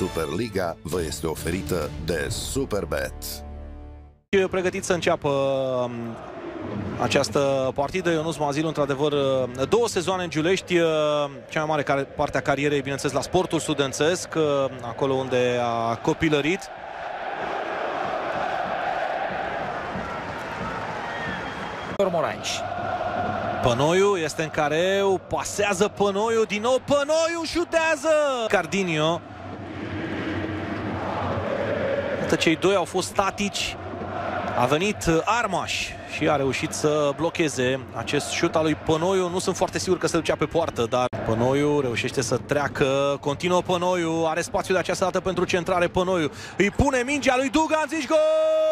Superliga vă este oferită de Superbet. Pregătit să înceapă această partidă. Ionuț Mazilu, într-adevăr, 2 sezoane în Giulești, cea mai mare parte a carierei, bineînțeles, la sportul studențesc, acolo unde a copilărit. Moraes. Pănoiu este în careu, pasează Pănoiu, din nou Pănoiu șutează! Cardinio. Cei doi au fost statici. A venit Armaș și a reușit să blocheze acest șut al lui Pănoiu. Nu sunt foarte sigur că se ducea pe poartă, dar Pănoiu reușește să treacă. Continuă Pănoiu, are spațiu de această dată pentru centrare. Pănoiu îi pune mingea lui Duganzic, gol!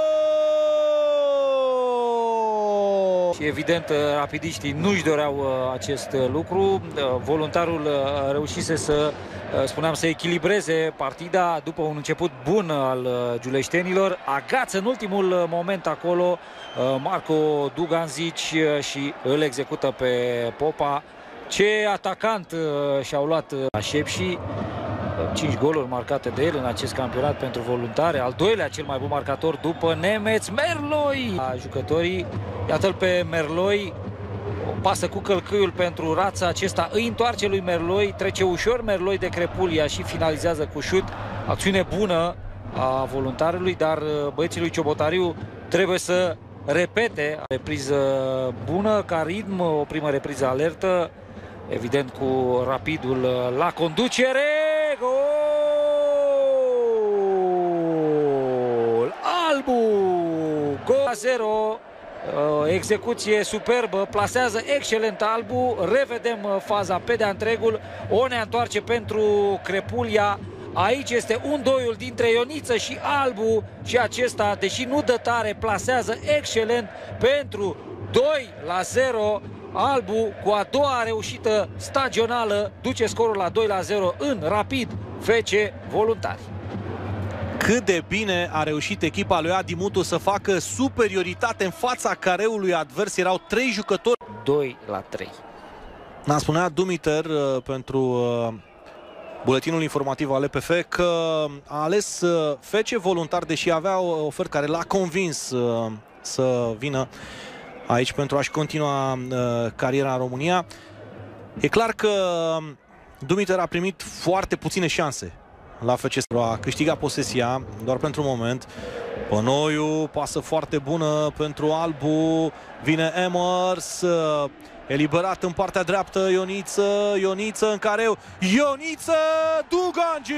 Și evident, rapidiștii nu-și doreau acest lucru. Voluntarul reușise să, spuneam, să echilibreze partida după un început bun al giuleștenilor. Agață în ultimul moment acolo Marco Duganzic și îl execută pe Popa. Ce atacant și-au luat Șepși. 5 goluri marcate de el în acest campionat pentru voluntare. Al doilea cel mai bun marcator după Nemeț. Merloi! Jucătorii, iată-l pe Merloi. O pasă cu călcâiul pentru Rața. Acesta îi întoarce lui Merloi. Trece ușor Merloi de Crepulia și finalizează cu șut. Acțiune bună a voluntarului, dar băieții lui Ciobotariu trebuie să repete. Repriză bună ca ritm, o primă repriză alertă. Evident cu Rapidul la conducere. Gol! Albu! Gol 0. Execuție superbă. Plasează excelent Albu. Revedem faza pe de-a întregul. O ne întoarce pentru Crepulia. Aici este 1-2-ul dintre Ioniță și Albu. Și acesta, deși nu dă tare, plasează excelent pentru 2-0. Albu, cu a doua reușită stagională, duce scorul la 2-0 în Rapid FC Voluntari. Cât de bine a reușit echipa lui Adi Mutu să facă superioritate în fața careului advers. Erau 3 jucători. 2-3. Ne-a spunea Dumiter pentru buletinul informativ al EPF că a ales FC Voluntar, deși avea o ofertă care l-a convins să vină aici pentru a-și continua cariera în România. E clar că Dumiter a primit foarte puține șanse la FC. A câștigat posesia doar pentru moment. Pănoiu, pasă foarte bună pentru Albu. Vine Emers, eliberat în partea dreaptă Ioniță. Ioniță în careu. Ioniță, Duganzic!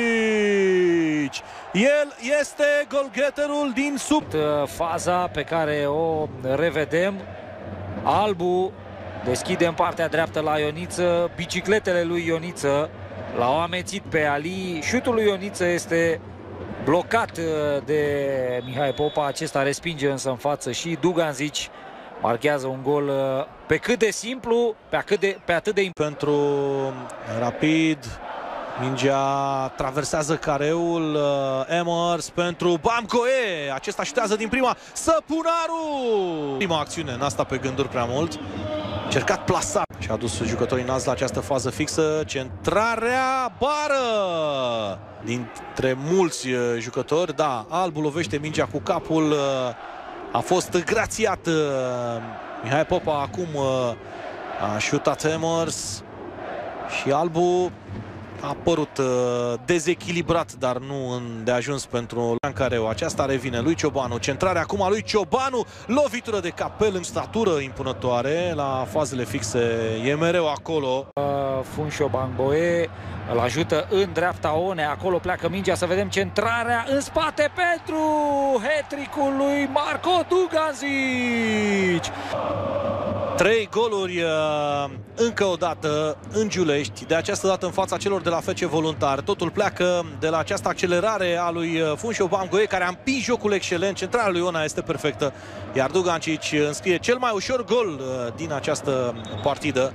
El este golgheterul din sub. Faza pe care o revedem. Albu deschide în partea dreaptă la Ioniță. Bicicletele lui Ioniță l-au amețit pe Ali. Șutul lui Ioniță este blocat de Mihai Popa. Acesta respinge însă în față și Duganzic marchează un gol pe cât de simplu, pe atât de pentru Rapid. Mingea traversează careul. Emers pentru Bamcoe. Acesta șutează din prima. Săpunaru! Prima acțiune, n-a stat pe gânduri prea mult. Încercat plasat și a dus jucătorii nazi la această fază fixă. Centrarea, bară! Dintre mulți jucători, da, Albu lovește mingea cu capul. A fost grațiat Mihai Popa. Acum a șutat Emers și Albu a părut dezechilibrat, dar nu îndeajuns pentru Careu. Aceasta revine lui Ciobanu. Centrarea acum a lui Ciobanu. Lovitură de capel în statură impunătoare. La fazele fixe e mereu acolo. Funșo Bangboe îl ajută în dreapta One. Acolo pleacă mingea, să vedem centrarea în spate pentru hat-trick-ul lui Marco Duganzic. 3 goluri încă o dată în Giulești, de această dată în fața celor de la FC Voluntar. Totul pleacă de la această accelerare a lui Funșo Bamgoe, care a împins jocul excelent. Centrarea lui Iona este perfectă, iar Duganzic înscrie cel mai ușor gol din această partidă.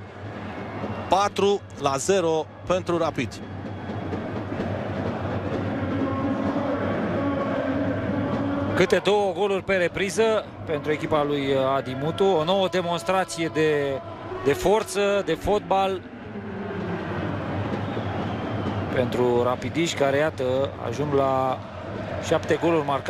4-0 pentru Rapid. Câte 2 goluri pe repriză pentru echipa lui Adi Mutu. O nouă demonstrație de forță, de fotbal. pentru rapidiști care, iată, ajung la 7 goluri marcate.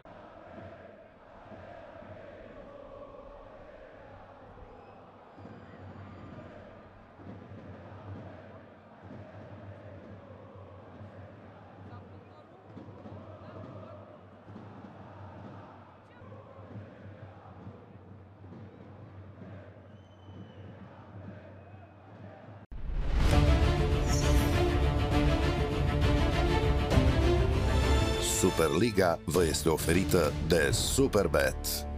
Superliga vă este oferită de Superbet.